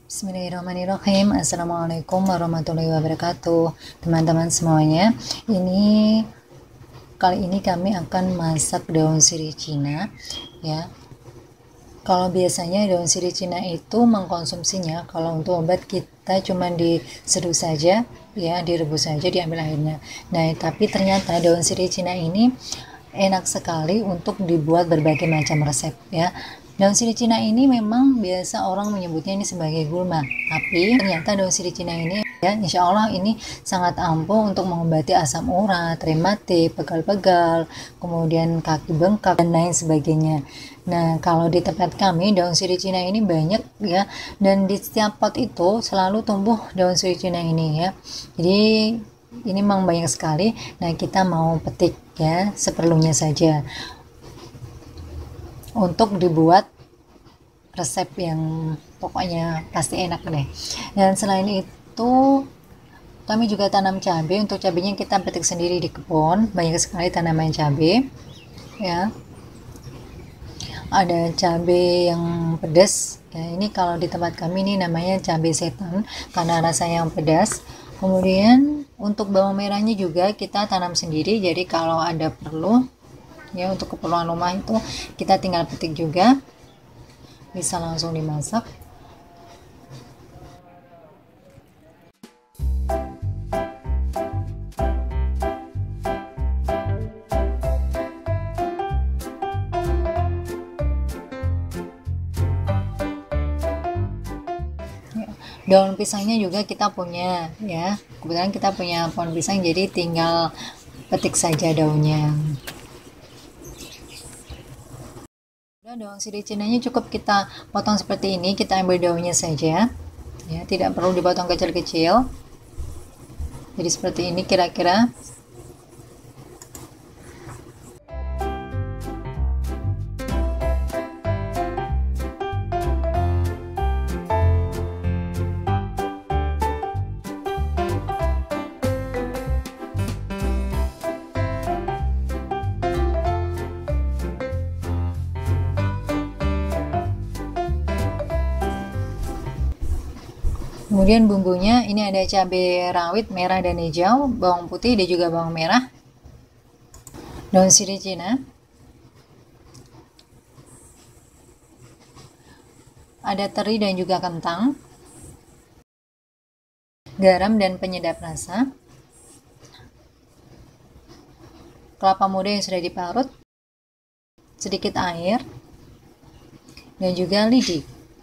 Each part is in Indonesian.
Bismillahirrahmanirrahim. Assalamualaikum warahmatullahi wabarakatuh. Teman-teman semuanya, kali ini kami akan masak daun sirih Cina ya. Kalau biasanya daun sirih Cina itu mengkonsumsinya kalau untuk obat kita cuma diseduh saja ya, direbus saja, diambil airnya. Nah, tapi ternyata daun sirih Cina ini enak sekali untuk dibuat berbagai macam resep ya. Daun sirih Cina ini memang biasa orang menyebutnya ini sebagai gulma, tapi ternyata daun sirih Cina ini ya, insya Allah ini sangat ampuh untuk mengobati asam urat, rematik, pegal-pegal, kemudian kaki bengkak dan lain sebagainya. Nah, kalau di tempat kami daun sirih Cina ini banyak ya, dan di setiap pot itu selalu tumbuh daun sirih Cina ini ya. Jadi ini memang banyak sekali. Nah, kita mau petik ya seperlunya saja untuk dibuat resep yang pokoknya pasti enak deh. Dan selain itu kami juga tanam cabai. Untuk cabainya kita petik sendiri di kebun, banyak sekali tanaman cabai ya. Ada cabai yang pedas ya, ini kalau di tempat kami ini namanya cabai setan karena rasanya yang pedas. Kemudian untuk bawang merahnya juga kita tanam sendiri, jadi kalau ada perlu ya untuk keperluan rumah itu kita tinggal petik juga, bisa langsung dimasak. Daun pisangnya juga kita punya ya, kebetulan kita punya pohon pisang, jadi tinggal petik saja daunnya. Daun sirih cinanya cukup kita potong seperti ini, kita ambil daunnya saja ya, tidak perlu dipotong kecil-kecil. Jadi seperti ini kira-kira. Kemudian bumbunya ini ada cabai rawit merah dan hijau, bawang putih dan juga bawang merah, daun sirih Cina, ada teri dan juga kentang, garam dan penyedap rasa, kelapa muda yang sudah diparut, sedikit air, dan juga lidi.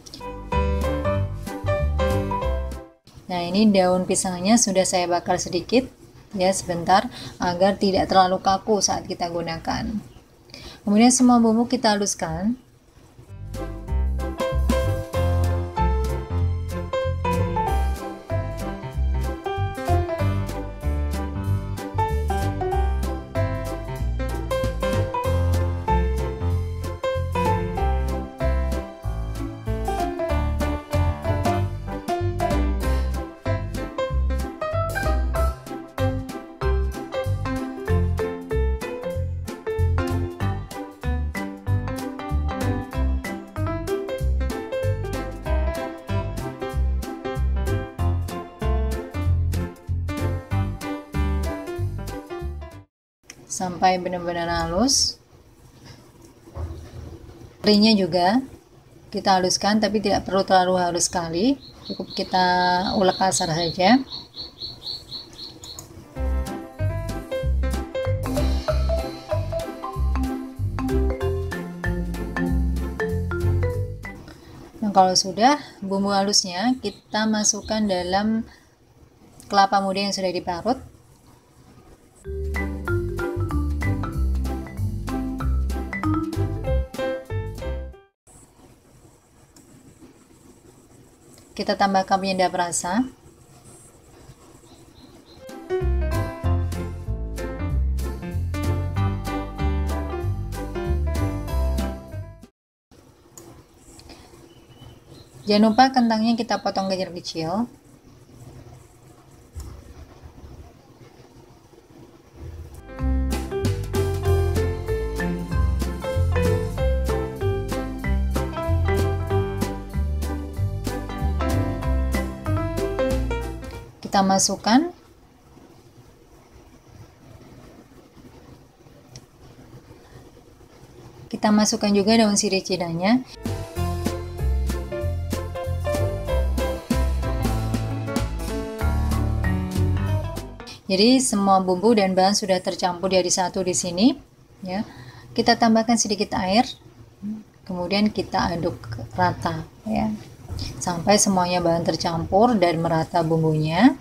Nah, ini daun pisangnya sudah saya bakar sedikit ya, sebentar agar tidak terlalu kaku saat kita gunakan. Kemudian semua bumbu kita haluskan. Sampai benar-benar halus. Terinya juga kita haluskan, tapi tidak perlu terlalu halus sekali, cukup kita ulek kasar saja. Nah, kalau sudah bumbu halusnya, kita masukkan dalam kelapa muda yang sudah diparut. Kita tambahkan penyedap rasa. Jangan lupa kentangnya kita potong kecil-kecil. kita masukkan. Kita masukkan juga daun sirih cinanya. Jadi semua bumbu dan bahan sudah tercampur jadi satu di sini, ya. Kita tambahkan sedikit air, kemudian kita aduk rata, ya, sampai semuanya bahan tercampur dan merata bumbunya,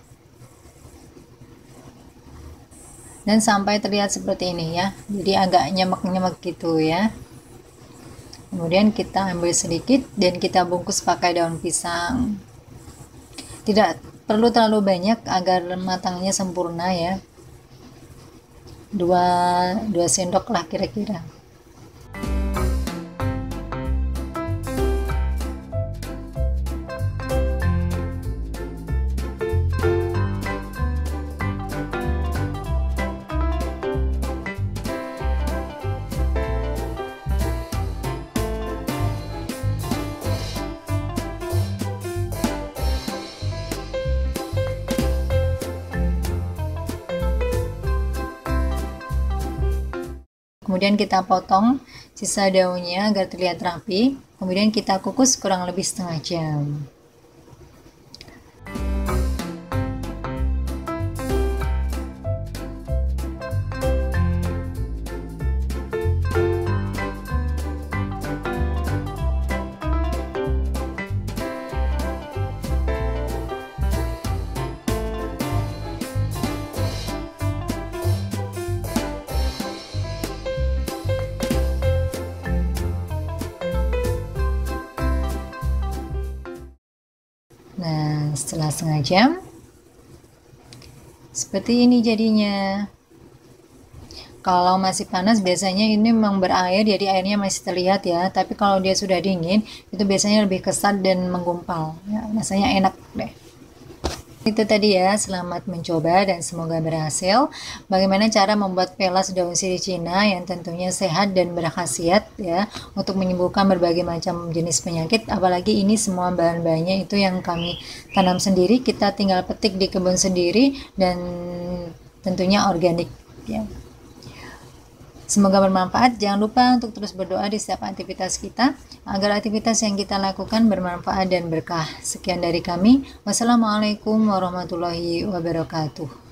dan sampai terlihat seperti ini, ya. Jadi agak nyemek-nyemek gitu, ya. Kemudian kita ambil sedikit dan kita bungkus pakai daun pisang. Tidak perlu terlalu banyak agar matangnya sempurna, ya. 2 sendok lah kira-kira. Kemudian kita potong sisa daunnya agar terlihat rapi. Kemudian kita kukus kurang lebih setengah jam. Nah, setelah setengah jam, seperti ini jadinya. Kalau masih panas biasanya ini memang berair, jadi airnya masih terlihat, ya. Tapi kalau dia sudah dingin, itu biasanya lebih kesat dan menggumpal, ya, rasanya enak deh. Itu tadi ya, selamat mencoba dan semoga berhasil. Bagaimana cara membuat pelas daun sirih Cina yang tentunya sehat dan berkhasiat, ya, untuk menyembuhkan berbagai macam jenis penyakit. Apalagi ini semua bahan-bahannya itu yang kami tanam sendiri, kita tinggal petik di kebun sendiri dan tentunya organik, ya. Semoga bermanfaat. Jangan lupa untuk terus berdoa di setiap aktivitas kita agar aktivitas yang kita lakukan bermanfaat dan berkah. Sekian dari kami. Wassalamualaikum warahmatullahi wabarakatuh.